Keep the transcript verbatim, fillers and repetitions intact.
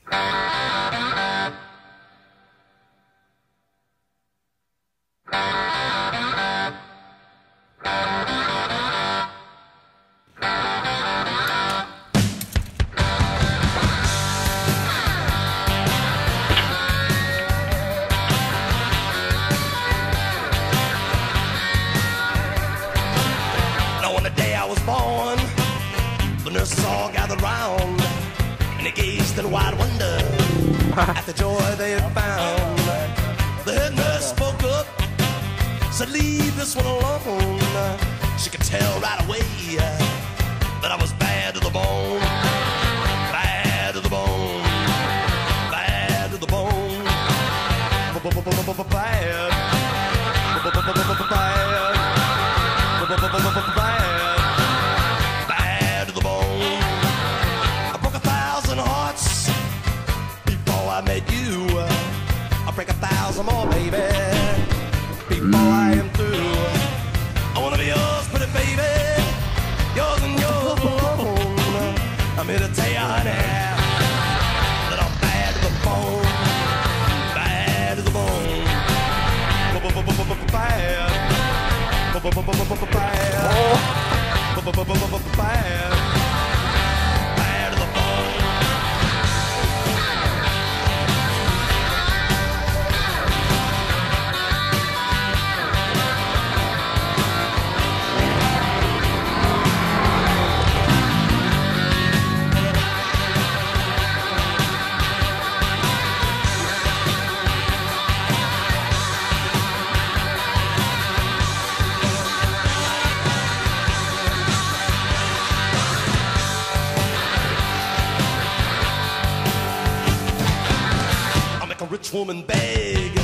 The nurses all gathered round, and they gazed in wide wonder at the joy they had found. The head nurse spoke up, said, "Leave this one alone." She could tell right away that I was bad to the bone, bad to the bone, bad to the bone, bad, bad, bad, bad. I met you, I'll break a thousand more, baby, before I am through. I wanna be yours, pretty baby, yours and yours alone. I'm here to tell you, honey, that I'm bad to the bone, bad to the bone, bad, bad, bad, bad to the bone. A rich woman beg